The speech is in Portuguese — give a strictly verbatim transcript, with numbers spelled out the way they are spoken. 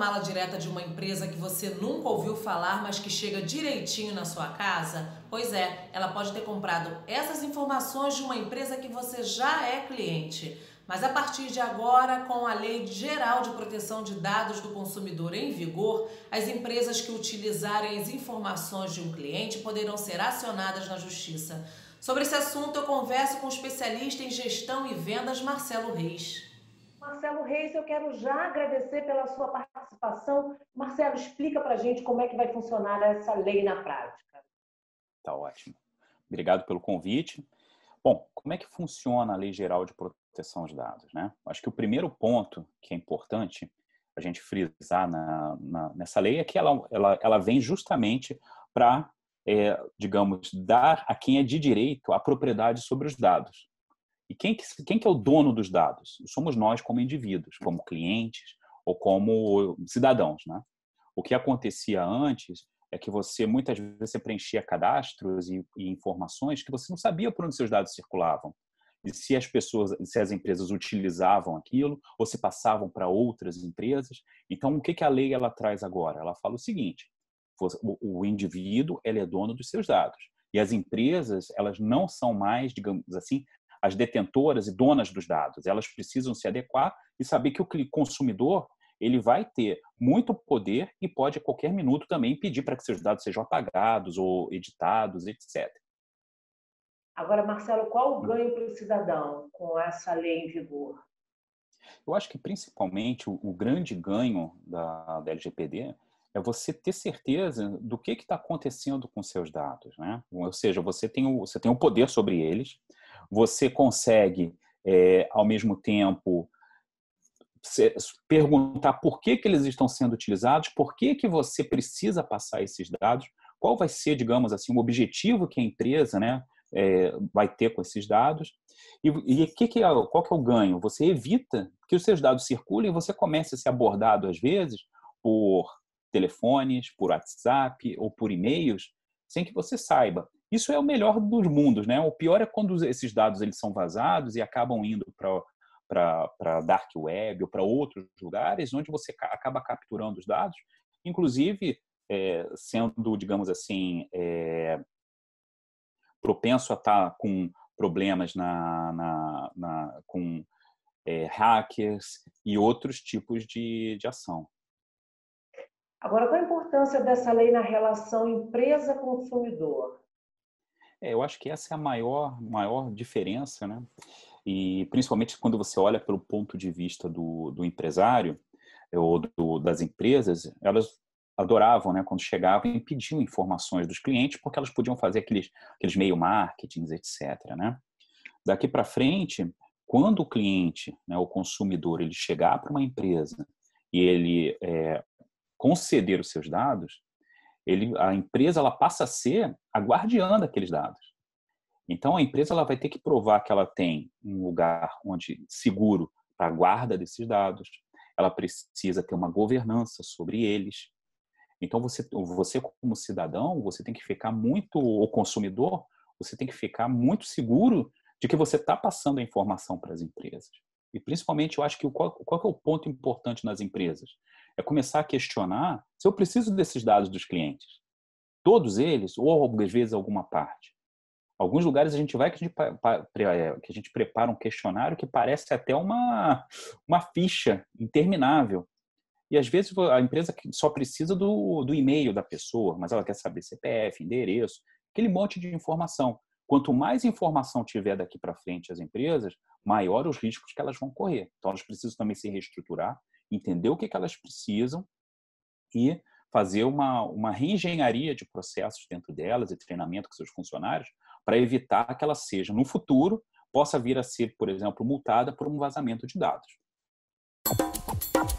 mala direta de uma empresa que você nunca ouviu falar, mas que chega direitinho na sua casa? Pois é, ela pode ter comprado essas informações de uma empresa que você já é cliente. Mas a partir de agora, com a Lei Geral de Proteção de Dados do Consumidor em vigor, as empresas que utilizarem as informações de um cliente poderão ser acionadas na Justiça. Sobre esse assunto, eu converso com o especialista em gestão e vendas, Marcelo Reis. Marcelo Reis, eu quero já agradecer pela sua participação. Marcelo, explica para a gente como é que vai funcionar essa lei na prática. Tá ótimo. Obrigado pelo convite. Bom, como é que funciona a Lei Geral de Proteção de Dados, né? Acho que o primeiro ponto que é importante a gente frisar na, na, nessa lei é que ela, ela, ela vem justamente para, é, digamos, dar a quem é de direito a propriedade sobre os dados. E quem que, quem que é o dono dos dados? Somos nós como indivíduos, como clientes ou como cidadãos, né? O que acontecia antes é que você, muitas vezes, você preenchia cadastros e, e informações que você não sabia por onde seus dados circulavam. E se as pessoas, se as empresas utilizavam aquilo ou se passavam para outras empresas. Então, o que, que a lei ela traz agora? Ela fala o seguinte, o, o indivíduo ele é dono dos seus dados. E as empresas, elas não são mais, digamos assim, as detentoras e donas dos dados. Elas precisam se adequar e saber que o consumidor ele vai ter muito poder e pode a qualquer minuto também pedir para que seus dados sejam apagados ou editados, etcétera. Agora, Marcelo, qual o ganho para o cidadão com essa lei em vigor? Eu acho que, principalmente, o, o grande ganho da, da L G P D é você ter certeza do que está acontecendo com seus dados, né? Ou seja, você tem o, você tem o poder sobre eles, você consegue, é, ao mesmo tempo, perguntar por que, que eles estão sendo utilizados, por que, que você precisa passar esses dados, qual vai ser, digamos assim, o objetivo que a empresa, né, é, vai ter com esses dados, e, e que que é, qual que é o ganho? Você evita que os seus dados circulem e você comece a ser abordado, às vezes, por telefones, por WhatsApp ou por e-mails, sem que você saiba. Isso é o melhor dos mundos, né? O pior é quando esses dados eles são vazados e acabam indo para para dark web ou para outros lugares, onde você acaba capturando os dados, inclusive é, sendo, digamos assim, é, propenso a estar com problemas na, na, na, com é, hackers e outros tipos de, de ação. Agora, qual a importância dessa lei na relação empresa-consumidor? É, eu acho que essa é a maior, maior diferença, né? E principalmente quando você olha pelo ponto de vista do, do empresário ou do, das empresas, elas adoravam, né, quando chegavam e pediam informações dos clientes, porque elas podiam fazer aqueles, aqueles meio marketings, etcétera, né? Daqui para frente, quando o cliente, né, o consumidor, ele chegar para uma empresa e ele é, conceder os seus dados, ele, a empresa ela passa a ser a guardiã daqueles dados. Então, a empresa ela vai ter que provar que ela tem um lugar onde seguro para a guarda desses dados, ela precisa ter uma governança sobre eles. Então, você, você como cidadão, você tem que ficar muito, o consumidor, você tem que ficar muito seguro de que você está passando a informação para as empresas. E, principalmente, eu acho que qual, qual que é o ponto importante nas empresas? É começar a questionar se eu preciso desses dados dos clientes. Todos eles, ou às vezes alguma parte. Alguns lugares a gente vai que a gente, que a gente prepara um questionário que parece até uma, uma ficha interminável. E às vezes a empresa só precisa do, do e-mail da pessoa, mas ela quer saber C P F, endereço, aquele monte de informação. Quanto mais informação tiver daqui para frente as empresas, maior os riscos que elas vão correr. Então elas precisam também se reestruturar, entender o que, que elas precisam e fazer uma, uma reengenharia de processos dentro delas e treinamento com seus funcionários para evitar que ela seja, no futuro, possa vir a ser, por exemplo, multada por um vazamento de dados.